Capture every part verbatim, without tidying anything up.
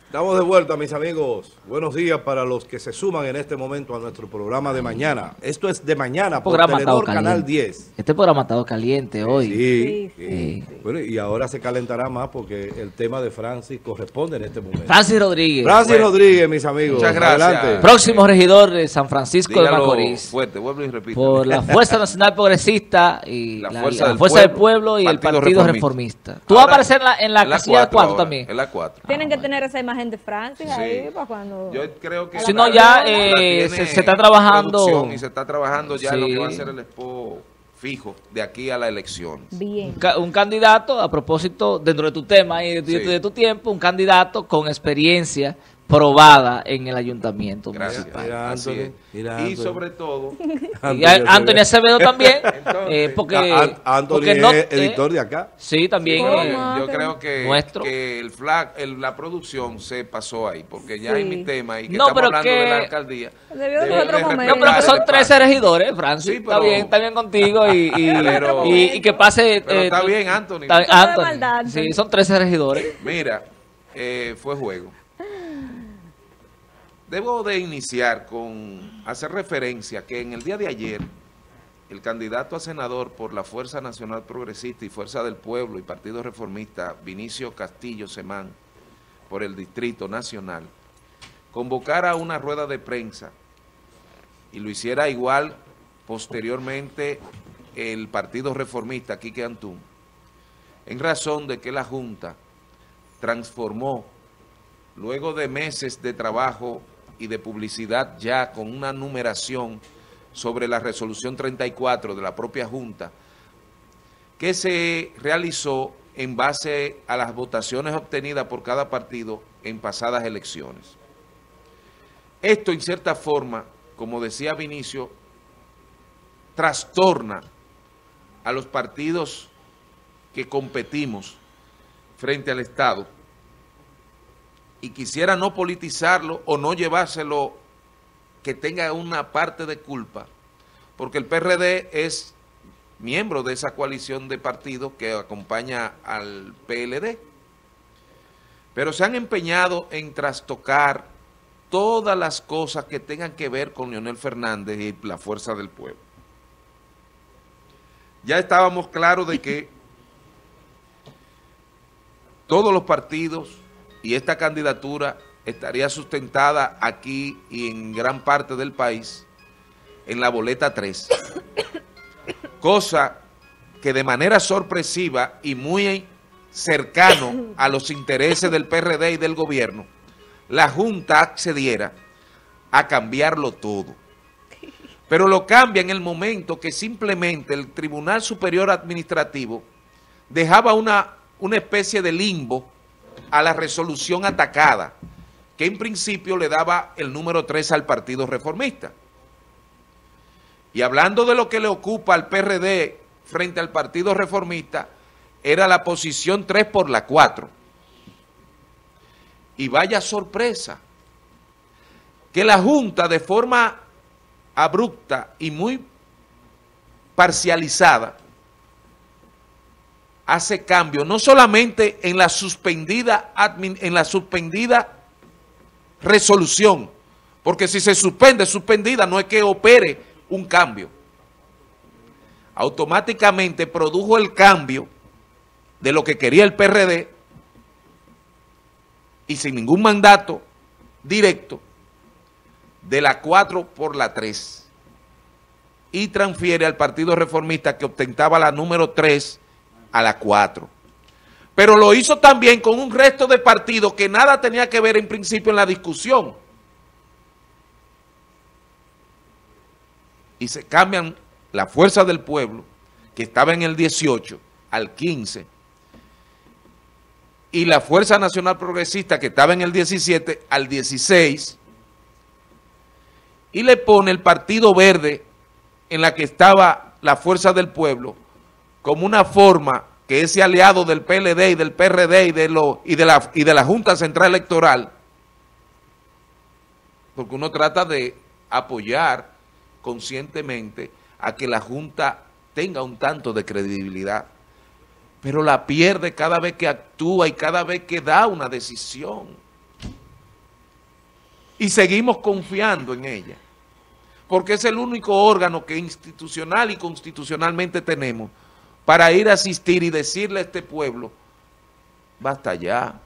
Estamos de vuelta, mis amigos. Buenos días para los que se suman en este momento a nuestro programa de mañana. Esto es de mañana por Telenor Canal diez. Este programa ha estado caliente hoy. Sí, Sí, sí. sí. Bueno, y ahora se calentará más porque el tema de Francis corresponde en este momento. Francis Rodríguez, Francis Bueno, Rodríguez, mis amigos. muchas gracias. Adelante. próximo regidor de San Francisco de Dígalo Macorís, fuerte, vuelvo y repito. por la Fuerza Nacional Progresista y La la, Fuerza la del Fuerza del Pueblo, Pueblo y el Partido Partido Reformista. Reformista. Tú vas a Ahora, aparecer en la, en la en la casilla cuatro cuatro ahora, también. En la cuatro. Tienen que tener esa imagen de Francis ahí Sí. para cuando... Yo creo que Si la- no, ya la eh, tiene se, se está trabajando. producción y se está trabajando ya Sí. lo que va a ser el expo fijo de aquí a la elección. Bien. Un ca- un candidato, a propósito, dentro de tu tema y de tu, Sí. de tu tiempo, un candidato con experiencia probada en el ayuntamiento Gracias. municipal. Mira, Así Anthony, es. mira, Y Anthony. sobre todo, Y a- Anthony Acevedo también, Entonces, eh, porque, An- Anthony porque no- es eh, editor de acá. sí, también. ¿Cómo? eh, yo creo que, Nuestro. que el flag, el- la producción se pasó ahí, porque ya Sí. en mi tema y que No, estamos pero hablando que- de la alcaldía. Debió de debe otro de momento. no, pero que respetar son el trece espacio. regidores, Francis. Sí, está pero- bien, está bien contigo y, y, Pero- y- y que pase. Pero eh, está tú- bien, Anthony. está bien, Un poco de Anthony. maldad, Sí, Anthony. son trece regidores. Mira, eh, fue juego. Debo de iniciar con hacer referencia que en el día de ayer el candidato a senador por la Fuerza Nacional Progresista y Fuerza del Pueblo y Partido Reformista, Vinicio Castillo Semán, por el Distrito Nacional, convocara una rueda de prensa y lo hiciera igual posteriormente el Partido Reformista, Quique Antún, en razón de que la Junta transformó, luego de meses de trabajo y de publicidad ya con una numeración sobre la resolución treinta y cuatro de la propia Junta, que se realizó en base a las votaciones obtenidas por cada partido en pasadas elecciones. Esto, en cierta forma, como decía Vinicio, trastorna a los partidos que competimos frente al Estado, y quisiera no politizarlo o no llevárselo, que tenga una parte de culpa, porque el P R D es miembro de esa coalición de partidos que acompaña al P L D, pero se han empeñado en trastocar todas las cosas que tengan que ver con Leonel Fernández y la Fuerza del Pueblo. Ya estábamos claros de que todos los partidos y esta candidatura estaría sustentada aquí y en gran parte del país en la boleta tres. Cosa que de manera sorpresiva y muy cercano a los intereses del P R D y del gobierno, la Junta accediera a cambiarlo todo. Pero lo cambia en el momento que simplemente el Tribunal Superior Administrativo dejaba una, una especie de limbo a la resolución atacada, que en principio le daba el número tres al Partido Reformista. Y hablando de lo que le ocupa al P R D frente al Partido Reformista, era la posición tres por la cuatro. Y vaya sorpresa, que la Junta de forma abrupta y muy parcializada hace cambio, no solamente en la suspendida admin, en la suspendida resolución, porque si se suspende, suspendida, no es que opere un cambio. Automáticamente produjo el cambio de lo que quería el P R D y sin ningún mandato directo de la cuatro por la tres y transfiere al Partido Reformista, que ostentaba la número tres, a la cuatro. Pero lo hizo también con un resto de partidos que nada tenía que ver en principio en la discusión. Y se cambian la Fuerza del Pueblo, que estaba en el dieciocho, al quince, y la Fuerza Nacional Progresista, que estaba en el diecisiete, al dieciséis, y le pone el Partido Verde, en la que estaba la Fuerza del Pueblo, como una forma que ese aliado del P L D y del P R D y de, lo, y de, la, y de la Junta Central Electoral, porque uno trata de apoyar conscientemente a que la Junta tenga un tanto de credibilidad, pero la pierde cada vez que actúa y cada vez que da una decisión. y seguimos confiando en ella, porque es el único órgano que institucional y constitucionalmente tenemos para ir a asistir y decirle a este pueblo, basta ya.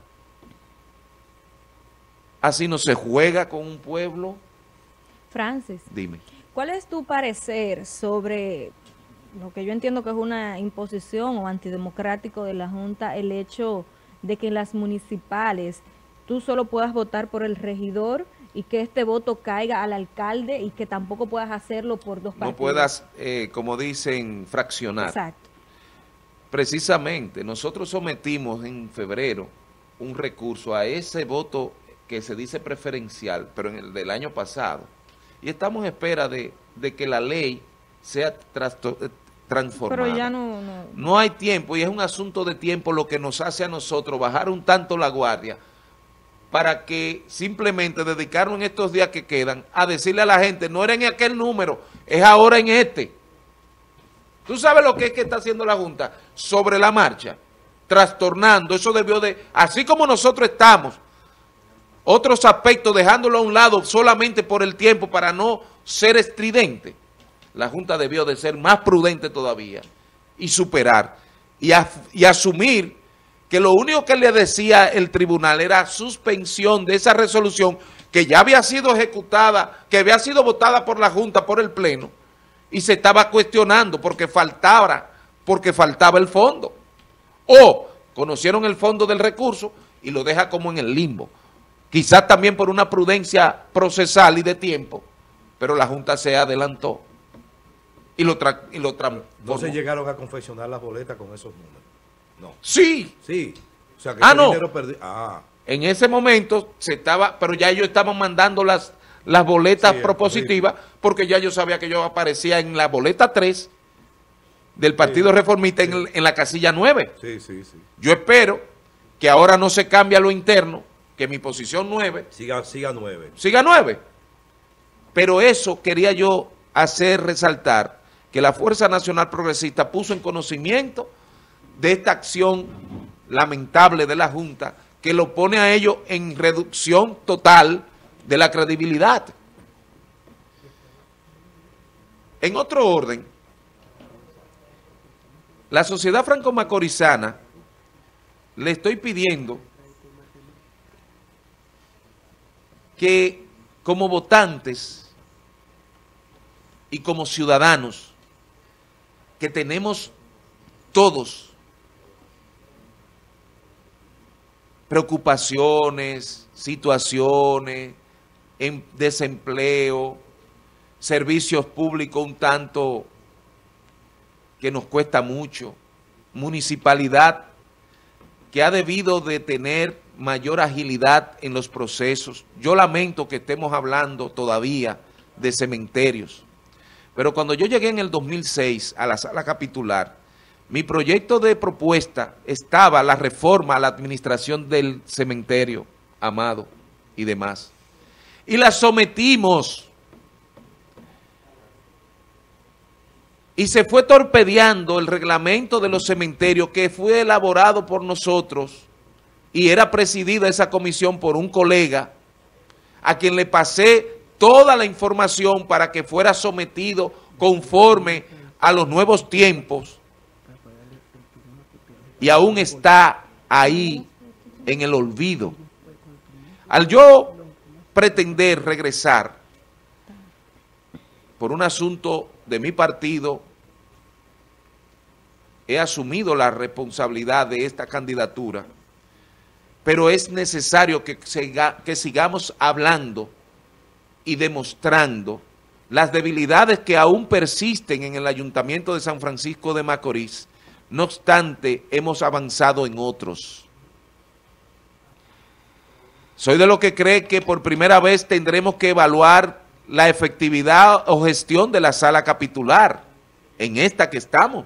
Así no se juega con un pueblo. Francis, Dime. ¿cuál es tu parecer sobre lo que yo entiendo que es una imposición o antidemocrático de la Junta, el hecho de que en las municipales tú solo puedas votar por el regidor y que este voto caiga al alcalde y que tampoco puedas hacerlo por dos partidos? No puedas, eh, como dicen, fraccionar. Exacto. Precisamente, nosotros sometimos en febrero un recurso a ese voto que se dice preferencial, pero en el del año pasado, y estamos en espera de, de que la ley sea transformada. Pero ya no, no... No hay tiempo, y es un asunto de tiempo lo que nos hace a nosotros bajar un tanto la guardia para que simplemente dedicarnos en estos días que quedan a decirle a la gente, no era en aquel número, es ahora en este. ¿Tú sabes lo que es que está haciendo la Junta? Sobre la marcha, trastornando, eso debió de, así como nosotros estamos, otros aspectos dejándolo a un lado solamente por el tiempo para no ser estridente, la Junta debió de ser más prudente todavía y superar y, a, y asumir que lo único que le decía el tribunal era suspensión de esa resolución que ya había sido ejecutada, que había sido votada por la Junta, por el Pleno, y se estaba cuestionando porque faltaba, porque faltaba el fondo. O conocieron el fondo del recurso y lo deja como en el limbo. Quizás también por una prudencia procesal y de tiempo, pero la Junta se adelantó y lo, tra y lo transformó. ¿No se llegaron a confeccionar las boletas con esos números? No. Sí. Sí. O sea, que ah, ese no. dinero perdi ah. En ese momento se estaba, pero ya ellos estaban mandando las, las boletas sí, propositivas, sí, porque ya yo sabía que yo aparecía en la boleta tres del Partido sí, Reformista sí. En, en la casilla nueve. Sí, sí, sí. Yo espero que ahora no se cambie a lo interno, que mi posición nueve siga, siga nueve. Siga nueve. Pero eso quería yo hacer resaltar, que la Fuerza Nacional Progresista puso en conocimiento de esta acción lamentable de la Junta, que lo pone a ellos en reducción total de la credibilidad. En otro orden, la sociedad franco-macorizana le estoy pidiendo que como votantes y como ciudadanos que tenemos todos preocupaciones, situaciones, en desempleo, servicios públicos un tanto que nos cuesta mucho, municipalidad que ha debido de tener mayor agilidad en los procesos. Yo lamento que estemos hablando todavía de cementerios, pero cuando yo llegué en el dos mil seis a la sala capitular, mi proyecto de propuesta estaba la reforma a la administración del cementerio Amado y demás. Y la sometimos. Y se fue torpedeando el reglamento de los cementerios que fue elaborado por nosotros y era presidida esa comisión por un colega a quien le pasé toda la información para que fuera sometido conforme a los nuevos tiempos. Y aún está ahí en el olvido. Al yo pretender regresar por un asunto de mi partido, he asumido la responsabilidad de esta candidatura, pero es necesario que, siga, que sigamos hablando y demostrando las debilidades que aún persisten en el Ayuntamiento de San Francisco de Macorís. No obstante, hemos avanzado en otros. Soy de los que cree que por primera vez tendremos que evaluar la efectividad o gestión de la sala capitular, en esta que estamos.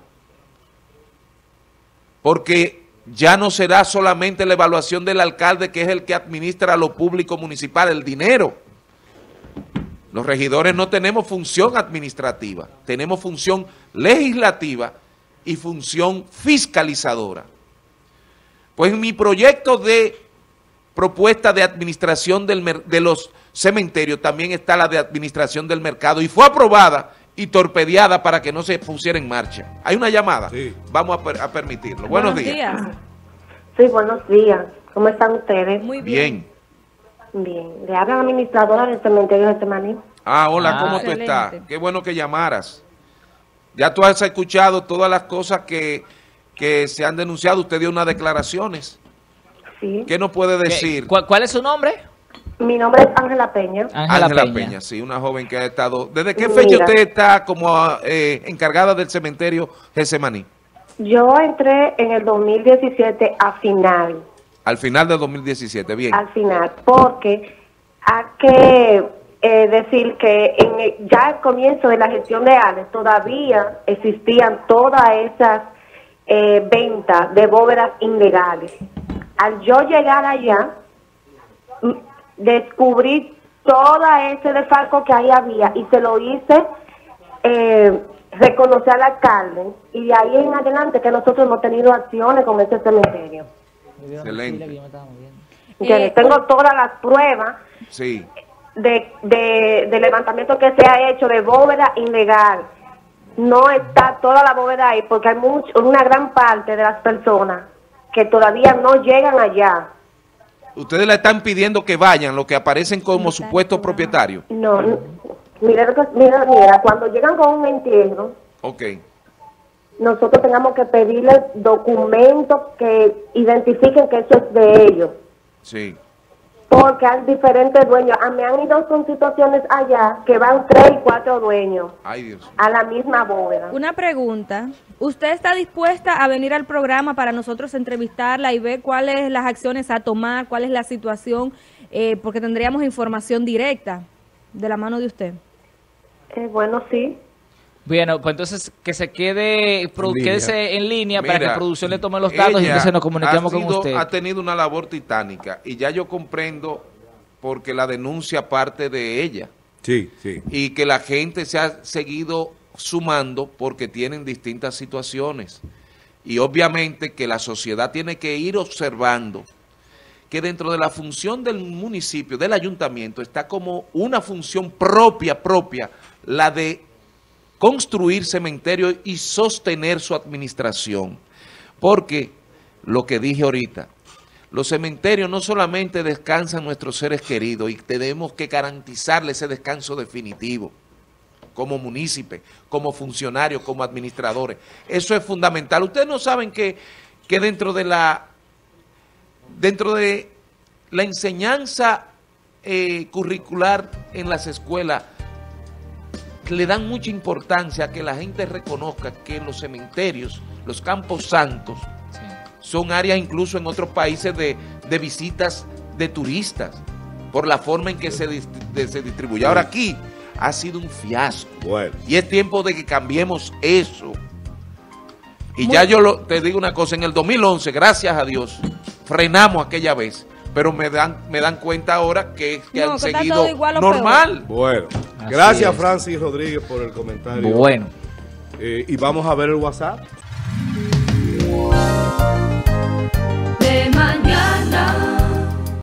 Porque ya no será solamente la evaluación del alcalde, que es el que administra lo público municipal, el dinero. Los regidores no tenemos función administrativa, tenemos función legislativa y función fiscalizadora. Pues mi proyecto de propuesta de administración del de los cementerios, también está la de administración del mercado, y fue aprobada y torpedeada para que no se pusiera en marcha. ¿Hay una llamada? Sí. Vamos a, per a permitirlo. Buenos, buenos días. días. Sí, buenos días. ¿Cómo están ustedes? Muy bien. Bien. Bien. Le habla la administradora del cementerio de Semaní. Ah, hola, ah, ¿cómo excelente. tú estás? Qué bueno que llamaras. Ya tú has escuchado todas las cosas que, que se han denunciado. Usted dio unas declaraciones. Sí. ¿Qué nos puede decir? ¿Cuál, cuál es su nombre? Mi nombre es Ángela Peña. Ángela Peña. Peña, sí, una joven que ha estado... ¿Desde qué fecha Mira, usted está como eh, encargada del cementerio Getsemaní? Yo entré en el dos mil diecisiete a final. Al final del dos mil diecisiete, bien. Al final, porque hay que eh, decir que en el, ya al comienzo de la gestión de Alex todavía existían todas esas eh, ventas de bóvedas ilegales. Al yo llegar allá, descubrí todo ese desfalco que ahí había y se lo hice eh, reconocer al alcalde, y de ahí en adelante que nosotros hemos tenido acciones con ese cementerio. Excelente. Eh, tengo todas las pruebas sí. de, de, de levantamiento que se ha hecho de bóveda ilegal. No está toda la bóveda ahí porque hay mucho, una gran parte de las personas que todavía no llegan allá. ¿Ustedes le están pidiendo que vayan los que aparecen como supuestos propietarios? No, no, mira, mira, mira, cuando llegan con un entierro, okay. nosotros tenemos que pedirles documentos que identifiquen que eso es de ellos. Sí. Porque hay diferentes dueños. A mí han ido con situaciones allá que van tres y cuatro dueños. Ay, Dios. A la misma bóveda. Una pregunta. ¿Usted está dispuesta a venir al programa para nosotros entrevistarla y ver cuáles las acciones a tomar, cuál es la situación? Eh, porque tendríamos información directa de la mano de usted. Eh, bueno, sí. Bueno, pues entonces que se quede, en quédese en línea Mira, para que producción le tome los datos y entonces nos comuniquemos sido, con usted. Ha tenido una labor titánica y ya yo comprendo porque la denuncia parte de ella. Sí, sí. Y que la gente se ha seguido sumando porque tienen distintas situaciones. Y obviamente que la sociedad tiene que ir observando que dentro de la función del municipio, del ayuntamiento, está como una función propia, propia, la de construir cementerios y sostener su administración. Porque, lo que dije ahorita, los cementerios no solamente descansan nuestros seres queridos y tenemos que garantizarle ese descanso definitivo como munícipe, como funcionarios, como administradores. Eso es fundamental. Ustedes no saben que, que dentro de la, dentro de la enseñanza eh, curricular en las escuelas, le dan mucha importancia a que la gente reconozca que los cementerios, los campos santos, sí. son áreas incluso en otros países de, de visitas de turistas, por la forma en que se, de, se distribuye. Ahora aquí ha sido un fiasco. Bueno. Y es tiempo de que cambiemos eso. Y Muy ya yo lo, te digo una cosa, en el dos mil once, gracias a Dios, frenamos aquella vez. Pero me dan me dan cuenta ahora que, que no, han que seguido normal. Bueno, Así gracias es. Francis Rodríguez por el comentario. Bueno. Eh, y vamos a ver el WhatsApp.